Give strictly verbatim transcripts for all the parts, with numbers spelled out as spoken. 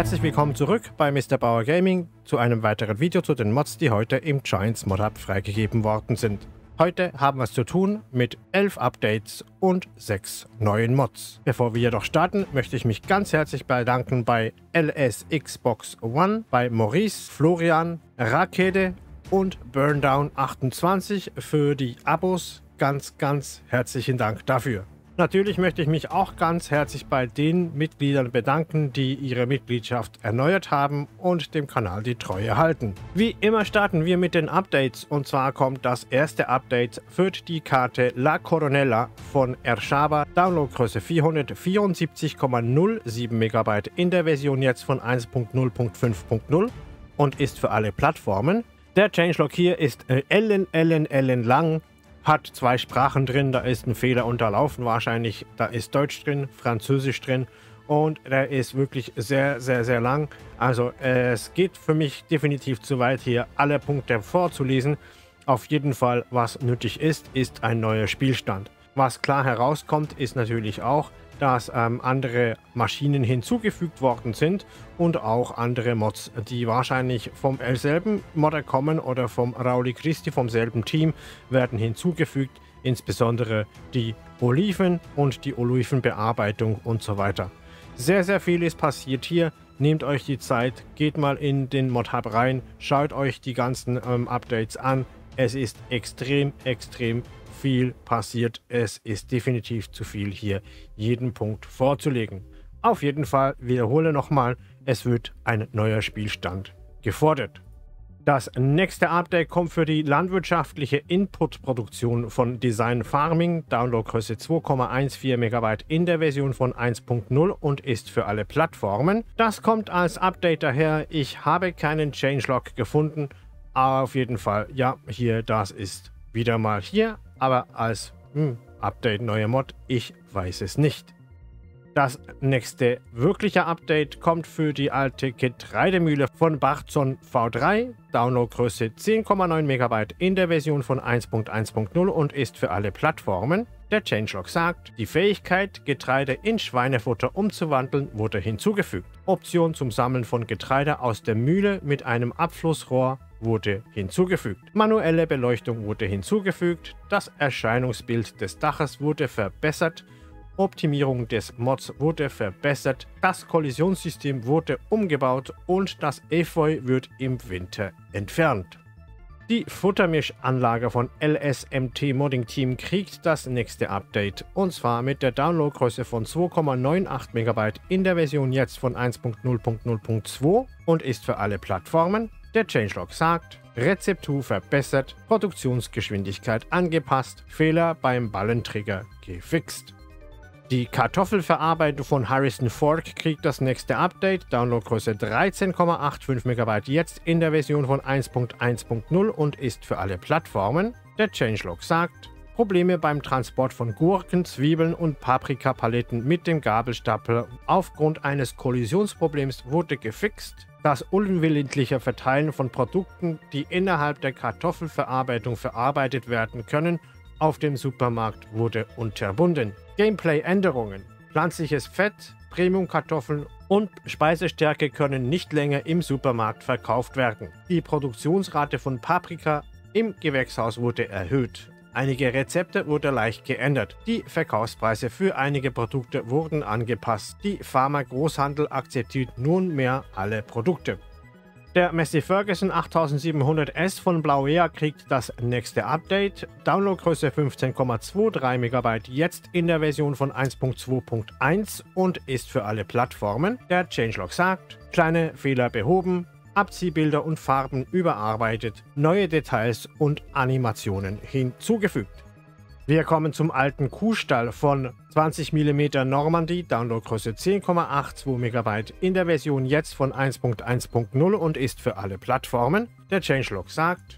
Herzlich willkommen zurück bei Mister Bauer Gaming zu einem weiteren Video zu den Mods, die heute im Giants Mod Hub freigegeben worden sind. Heute haben wir es zu tun mit elf Updates und sechs neuen Mods. Bevor wir jedoch starten, möchte ich mich ganz herzlich bedanken bei L S Xbox One, bei Maurice, Florian, Rakete und Burndown achtundzwanzig für die Abos. Ganz, ganz herzlichen Dank dafür. Natürlich möchte ich mich auch ganz herzlich bei den Mitgliedern bedanken, die ihre Mitgliedschaft erneuert haben und dem Kanal die Treue halten. Wie immer starten wir mit den Updates, und zwar kommt das erste Update für die Karte La Coronella von Ershaba, Downloadgröße vierhundertvierundsiebzig Komma null sieben Megabyte in der Version jetzt von eins Punkt null Punkt fünf Punkt null und ist für alle Plattformen. Der Changelog hier ist äh, ellen, ellen, ellen lang. Hat zwei Sprachen drin, da ist ein Fehler unterlaufen wahrscheinlich, da ist Deutsch drin, Französisch drin und der ist wirklich sehr, sehr, sehr lang. Also äh, es geht für mich definitiv zu weit, hier alle Punkte vorzulesen. Auf jeden Fall, was nötig ist, ist ein neuer Spielstand. Was klar herauskommt, ist natürlich auch, dass ähm, andere Maschinen hinzugefügt worden sind und auch andere Mods, die wahrscheinlich vom selben Modder kommen oder vom Rauli Christi, vom selben Team, werden hinzugefügt, insbesondere die Oliven und die Olivenbearbeitung und so weiter. Sehr, sehr viel ist passiert hier. Nehmt euch die Zeit, geht mal in den Mod Hub rein, schaut euch die ganzen ähm, Updates an. Es ist extrem, extrem viel passiert. Es ist definitiv zu viel, hier jeden Punkt vorzulegen. Auf jeden Fall wiederhole nochmal, es wird ein neuer Spielstand gefordert. Das nächste Update kommt für die landwirtschaftliche Input-Produktion von Design Farming, Downloadgröße zwei Komma vierzehn Megabyte in der Version von eins Punkt null und ist für alle Plattformen. Das kommt als Update daher. Ich habe keinen Changelog gefunden, aber auf jeden Fall, ja, hier, das ist wieder mal hier, aber als hm, Update neuer Mod, ich weiß es nicht. Das nächste wirkliche Update kommt für die alte Getreidemühle von Barzon V drei, Downloadgröße zehn Komma neun Megabyte in der Version von eins Punkt eins Punkt null und ist für alle Plattformen. Der Changelog sagt, die Fähigkeit, Getreide in Schweinefutter umzuwandeln, wurde hinzugefügt. Option zum Sammeln von Getreide aus der Mühle mit einem Abflussrohr wurde hinzugefügt. Manuelle Beleuchtung wurde hinzugefügt. Das Erscheinungsbild des Daches wurde verbessert. Optimierung des Mods wurde verbessert. Das Kollisionssystem wurde umgebaut und das Efeu wird im Winter entfernt. Die Futtermischanlage von L S M T Modding Team kriegt das nächste Update, und zwar mit der Downloadgröße von zwei Komma achtundneunzig Megabyte in der Version jetzt von eins Punkt null Punkt null Punkt zwei und ist für alle Plattformen. Der Changelog sagt, Rezeptur verbessert, Produktionsgeschwindigkeit angepasst, Fehler beim Ballentrigger gefixt. Die Kartoffelverarbeitung von Harrison Ford kriegt das nächste Update, Downloadgröße dreizehn Komma fünfundachtzig Megabyte jetzt in der Version von eins Punkt eins Punkt null und ist für alle Plattformen. Der Changelog sagt, Probleme beim Transport von Gurken, Zwiebeln und Paprikapaletten mit dem Gabelstapler aufgrund eines Kollisionsproblems wurde gefixt. Das unwillentliche Verteilen von Produkten, die innerhalb der Kartoffelverarbeitung verarbeitet werden können, auf dem Supermarkt wurde unterbunden. Gameplay-Änderungen. Pflanzliches Fett, Premium-Kartoffeln und Speisestärke können nicht länger im Supermarkt verkauft werden. Die Produktionsrate von Paprika im Gewächshaus wurde erhöht. Einige Rezepte wurden leicht geändert. Die Verkaufspreise für einige Produkte wurden angepasst. Die Pharma-Großhandel akzeptiert nunmehr alle Produkte. Der Massey Ferguson achttausendsiebenhundert S von Blauea kriegt das nächste Update. Downloadgröße fünfzehn Komma dreiundzwanzig Megabyte jetzt in der Version von eins Punkt zwei Punkt eins und ist für alle Plattformen. Der Changelog sagt, kleine Fehler behoben, Abziehbilder und Farben überarbeitet, neue Details und Animationen hinzugefügt. Wir kommen zum alten Kuhstall von zwanzig Millimeter Normandy, Downloadgröße zehn Komma zweiundachtzig Megabyte in der Version jetzt von eins Punkt eins Punkt null und ist für alle Plattformen. Der Changelog sagt,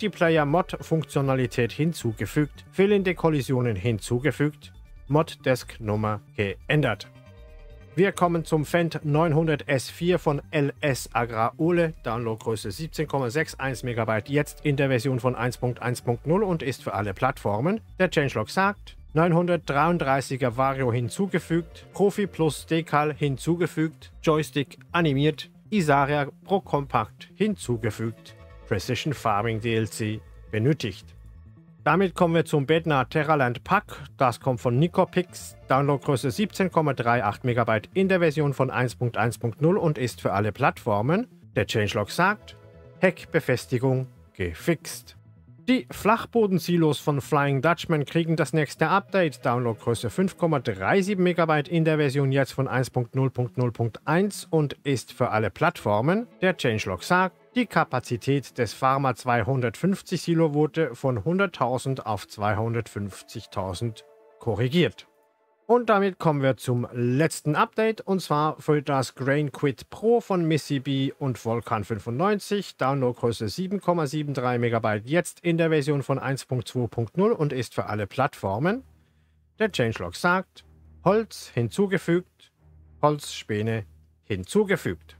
Multiplayer-Mod-Funktionalität hinzugefügt, fehlende Kollisionen hinzugefügt, Mod-Desk-Nummer geändert. Wir kommen zum Fendt neunhundert S vier von L S Agrar Ole, Downloadgröße siebzehn Komma einundsechzig Megabyte, jetzt in der Version von eins Punkt eins Punkt null und ist für alle Plattformen. Der Changelog sagt, neunhundertdreiunddreißiger Vario hinzugefügt, Profi Plus Decal hinzugefügt, Joystick animiert, Isaria Pro Compact hinzugefügt, Precision Farming D L C benötigt. Damit kommen wir zum Bednar Terraland Pack. Das kommt von Nicopix, Downloadgröße siebzehn Komma achtunddreißig Megabyte in der Version von eins Punkt eins Punkt null und ist für alle Plattformen. Der Changelog sagt, Heckbefestigung gefixt. Die Flachbodensilos von Flying Dutchman kriegen das nächste Update, Downloadgröße fünf Komma siebenunddreißig Megabyte in der Version jetzt von eins Punkt null Punkt null Punkt eins und ist für alle Plattformen. Der Changelog sagt, die Kapazität des Pharma zweihundertfünfzig Silo wurde von hunderttausend auf zweihundertfünfzigtausend korrigiert. Und damit kommen wir zum letzten Update, und zwar für das Grain Quid Pro von Missy B und Volcan fünfundneunzig, Downloadgröße sieben Komma dreiundsiebzig Megabyte, jetzt in der Version von eins Punkt zwei Punkt null und ist für alle Plattformen. Der Changelog sagt, Holz hinzugefügt, Holzspäne hinzugefügt.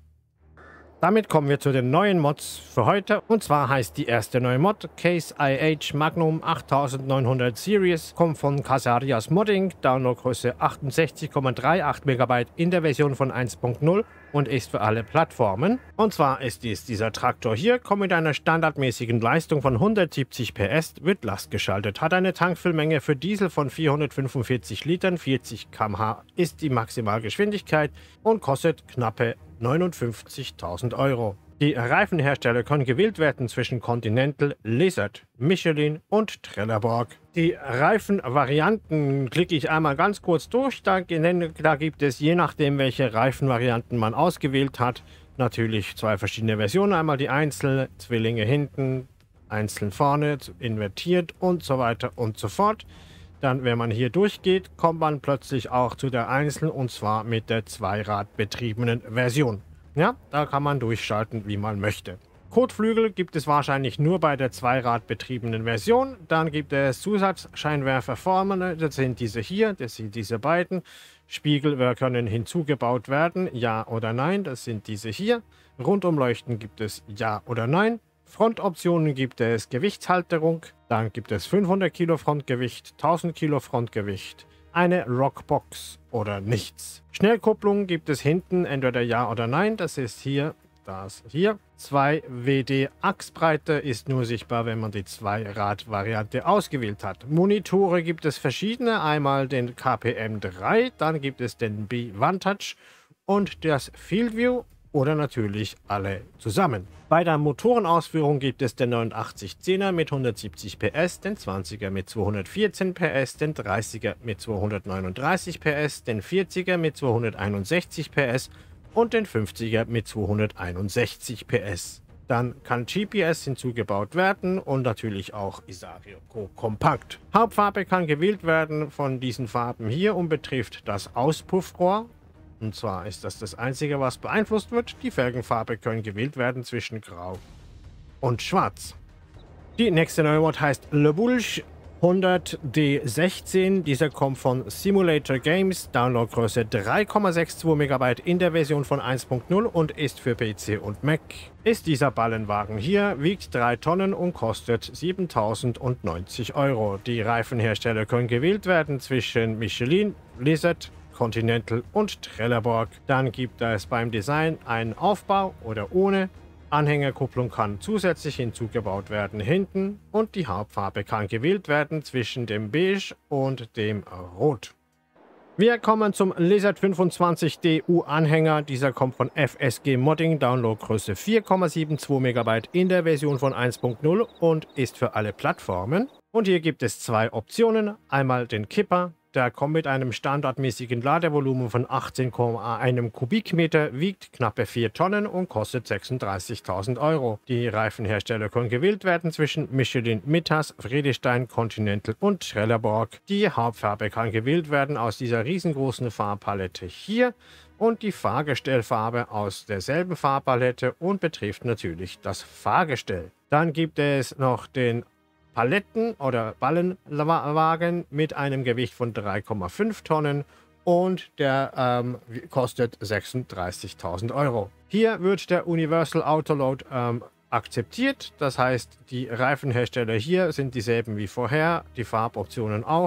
Damit kommen wir zu den neuen Mods für heute, und zwar heißt die erste neue Mod Case I H Magnum achttausendneunhundert Series, kommt von Casarias Modding, Downloadgröße achtundsechzig Komma achtunddreißig Megabyte in der Version von eins Punkt null und ist für alle Plattformen. Und zwar ist dies dieser Traktor hier, kommt mit einer standardmäßigen Leistung von hundertsiebzig P S, wird lastgeschaltet, hat eine Tankfüllmenge für Diesel von vierhundertfünfundvierzig Litern, vierzig Kilometer pro Stunde ist die Maximalgeschwindigkeit und kostet knappe neunundfünfzigtausend Euro. Die Reifenhersteller können gewählt werden zwischen Continental, Lizard, Michelin und Trelleborg. Die Reifenvarianten klicke ich einmal ganz kurz durch. Da, da gibt es, je nachdem welche Reifenvarianten man ausgewählt hat, natürlich zwei verschiedene Versionen. Einmal die Einzel, Zwillinge hinten, einzeln vorne, invertiert und so weiter und so fort. Dann, wenn man hier durchgeht, kommt man plötzlich auch zu der Einzel, und zwar mit der zweiradbetriebenen Version. Ja, da kann man durchschalten, wie man möchte. Kotflügel gibt es wahrscheinlich nur bei der zweiradbetriebenen Version. Dann gibt es Zusatzscheinwerfer vorne, das sind diese hier, das sind diese beiden. Spiegel können hinzugebaut werden, ja oder nein, das sind diese hier. Rundumleuchten gibt es ja oder nein. Frontoptionen gibt es Gewichtshalterung, dann gibt es fünfhundert Kilo Frontgewicht, tausend Kilo Frontgewicht, eine Rockbox oder nichts. Schnellkupplung gibt es hinten entweder ja oder nein, das ist hier, das hier. zwei W D Achsbreite ist nur sichtbar, wenn man die Zweirad-Variante ausgewählt hat. Monitore gibt es verschiedene, einmal den K P M drei, dann gibt es den B-Vantage und das Field View oder natürlich alle zusammen. Bei der Motorenausführung gibt es den neunundachtzig zehner mit hundertsiebzig P S, den zwanziger mit zweihundertvierzehn P S, den dreißiger mit zweihundertneununddreißig P S, den vierziger mit zweihunderteinundsechzig P S und den fünfziger mit zweihunderteinundsechzig P S. Dann kann G P S hinzugebaut werden und natürlich auch Isaria Pro Compact. Hauptfarbe kann gewählt werden von diesen Farben hier und betrifft das Auspuffrohr. Und zwar ist das das Einzige, was beeinflusst wird. Die Felgenfarbe können gewählt werden zwischen Grau und Schwarz. Die nächste neue Mod heißt Le Boulge hundert D sechzehn. Dieser kommt von Simulator Games. Downloadgröße drei Komma zweiundsechzig Megabyte in der Version von eins Punkt null und ist für P C und Mac. Ist dieser Ballenwagen hier, wiegt drei Tonnen und kostet siebentausendneunzig Euro. Die Reifenhersteller können gewählt werden zwischen Michelin, Lizard, Continental und Trelleborg. Dann gibt es beim Design einen Aufbau oder ohne. Anhängerkupplung kann zusätzlich hinzugebaut werden hinten und die Hauptfarbe kann gewählt werden zwischen dem Beige und dem Rot. Wir kommen zum Lizard fünfundzwanzig D U Anhänger. Dieser kommt von F S G Modding, Downloadgröße vier Komma zweiundsiebzig Megabyte in der Version von eins Punkt null und ist für alle Plattformen. Und hier gibt es zwei Optionen. Einmal den Kipper. Der kommt mit einem standardmäßigen Ladevolumen von achtzehn Komma eins Kubikmeter, wiegt knappe vier Tonnen und kostet sechsunddreißigtausend Euro. Die Reifenhersteller können gewählt werden zwischen Michelin, Mittas, Vredestein, Continental und Trelleborg. Die Hauptfarbe kann gewählt werden aus dieser riesengroßen Farbpalette hier und die Fahrgestellfarbe aus derselben Farbpalette und betrifft natürlich das Fahrgestell. Dann gibt es noch den Paletten- oder Ballenwagen mit einem Gewicht von drei Komma fünf Tonnen und der ähm, kostet sechsunddreißigtausend Euro. Hier wird der Universal Autoload ähm, akzeptiert, das heißt, die Reifenhersteller hier sind dieselben wie vorher, die Farboptionen auch.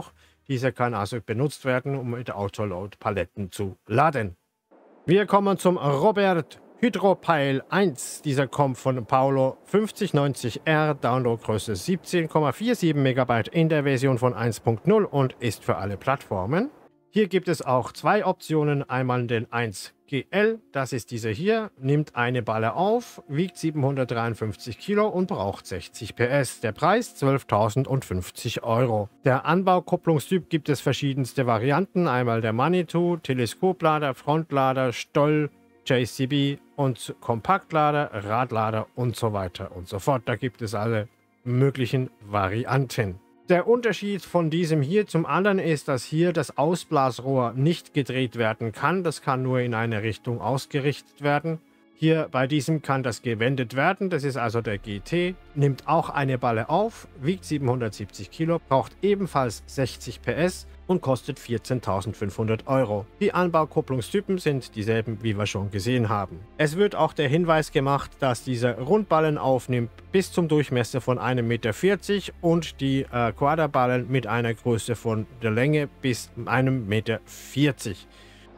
Dieser kann also benutzt werden, um mit Autoload-Paletten zu laden. Wir kommen zum Robert Hydropile eins. Dieser kommt von Paolo fünfzig neunzig R, Downloadgröße siebzehn Komma siebenundvierzig Megabyte in der Version von eins Punkt null und ist für alle Plattformen. Hier gibt es auch zwei Optionen, einmal den eins G L, das ist dieser hier, nimmt eine Balle auf, wiegt siebenhundertdreiundfünfzig Kilo und braucht sechzig P S. Der Preis zwölftausendfünfzig Euro. Der Anbaukupplungstyp gibt es verschiedenste Varianten, einmal der Manitou, Teleskoplader, Frontlader, Stoll, J C B und Kompaktlader, Radlader und so weiter und so fort. Da gibt es alle möglichen Varianten. Der Unterschied von diesem hier zum anderen ist, dass hier das Ausblasrohr nicht gedreht werden kann. Das kann nur in eine Richtung ausgerichtet werden. Hier bei diesem kann das gewendet werden. Das ist also der G T. Nimmt auch eine Balle auf, wiegt siebenhundertsiebzig Kilo, braucht ebenfalls sechzig P S und kostet vierzehntausendfünfhundert Euro. Die Anbaukupplungstypen sind dieselben, wie wir schon gesehen haben. Es wird auch der Hinweis gemacht, dass dieser Rundballen aufnimmt bis zum Durchmesser von einem Meter vierzig und die äh, Quaderballen mit einer Größe von der Länge bis einem Meter vierzig.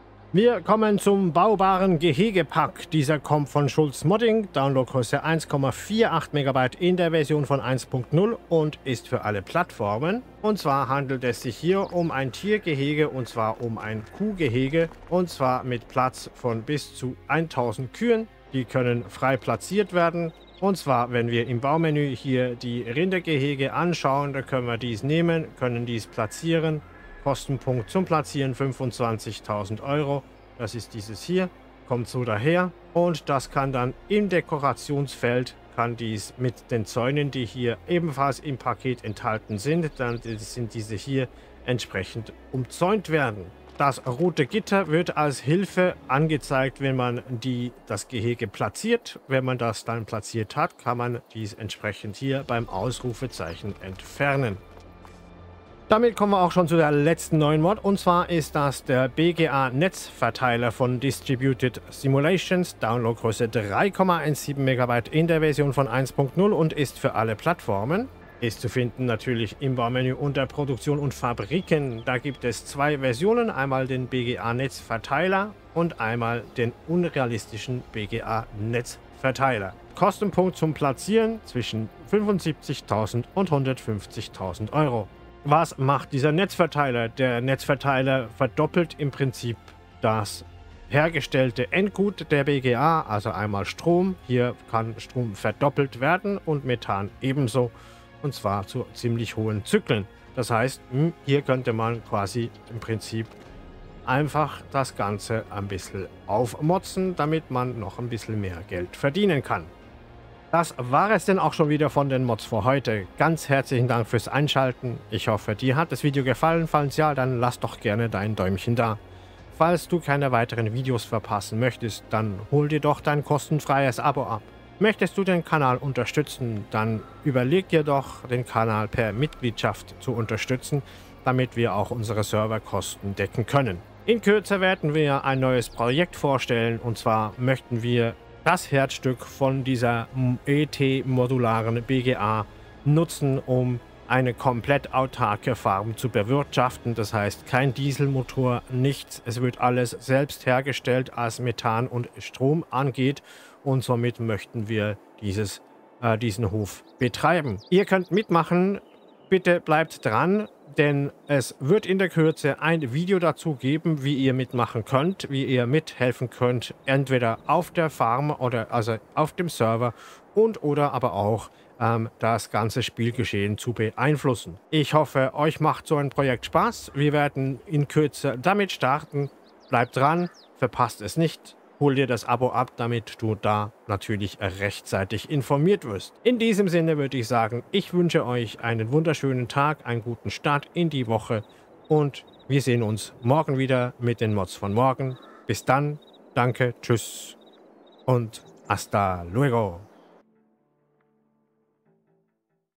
Wir kommen zum baubaren Gehegepack. Dieser kommt von Schulz Modding, Downloadgröße eins Komma achtzig Megabyte in der Version von eins Punkt null und ist für alle Plattformen. Und zwar handelt es sich hier um ein Tiergehege und zwar um ein Kuhgehege und zwar mit Platz von bis zu tausend Kühen. Die können frei platziert werden. Und zwar, wenn wir im Baumenü hier die Rindergehege anschauen, da können wir dies nehmen, können dies platzieren. Kostenpunkt zum Platzieren fünfundzwanzigtausend Euro. Das ist dieses hier, kommt so daher und das kann dann im Dekorationsfeld, kann dies mit den Zäunen, die hier ebenfalls im Paket enthalten sind, dann sind diese hier entsprechend umzäunt werden. Das rote Gitter wird als Hilfe angezeigt, wenn man die, das Gehege platziert. Wenn man das dann platziert hat, kann man dies entsprechend hier beim Ausrufezeichen entfernen. Damit kommen wir auch schon zu der letzten neuen Mod und zwar ist das der B G A-Netzverteiler von Distributed Simulations, Downloadgröße drei Komma siebzehn Megabyte in der Version von eins Punkt null und ist für alle Plattformen. Ist zu finden natürlich im Baumenü unter Produktion und Fabriken. Da gibt es zwei Versionen, einmal den B G A-Netzverteiler und einmal den unrealistischen B G A-Netzverteiler. Kostenpunkt zum Platzieren zwischen fünfundsiebzigtausend und hundertfünfzigtausend Euro. Was macht dieser Netzverteiler? Der Netzverteiler verdoppelt im Prinzip das hergestellte Endgut der B G A, also einmal Strom. Hier kann Strom verdoppelt werden und Methan ebenso, und zwar zu ziemlich hohen Zyklen. Das heißt, hier könnte man quasi im Prinzip einfach das Ganze ein bisschen aufmotzen, damit man noch ein bisschen mehr Geld verdienen kann. Das war es denn auch schon wieder von den Mods für heute. Ganz herzlichen Dank fürs Einschalten. Ich hoffe, dir hat das Video gefallen. Falls ja, dann lass doch gerne dein Däumchen da. Falls du keine weiteren Videos verpassen möchtest, dann hol dir doch dein kostenfreies Abo ab. Möchtest du den Kanal unterstützen, dann überleg dir doch, den Kanal per Mitgliedschaft zu unterstützen, damit wir auch unsere Serverkosten decken können. In Kürze werden wir ein neues Projekt vorstellen, und zwar möchten wir das Herzstück von dieser E T-modularen B G A nutzen, um eine komplett autarke Farm zu bewirtschaften. Das heißt, kein Dieselmotor, nichts. Es wird alles selbst hergestellt, als Methan und Strom angeht. Und somit möchten wir dieses, äh, diesen Hof betreiben. Ihr könnt mitmachen. Bitte bleibt dran, denn es wird in der Kürze ein Video dazu geben, wie ihr mitmachen könnt, wie ihr mithelfen könnt, entweder auf der Farm oder also auf dem Server und oder aber auch ähm, das ganze Spielgeschehen zu beeinflussen. Ich hoffe, euch macht so ein Projekt Spaß. Wir werden in Kürze damit starten. Bleibt dran, verpasst es nicht. Hol dir das Abo ab, damit du da natürlich rechtzeitig informiert wirst. In diesem Sinne würde ich sagen, ich wünsche euch einen wunderschönen Tag, einen guten Start in die Woche und wir sehen uns morgen wieder mit den Mods von morgen. Bis dann, danke, tschüss und hasta luego.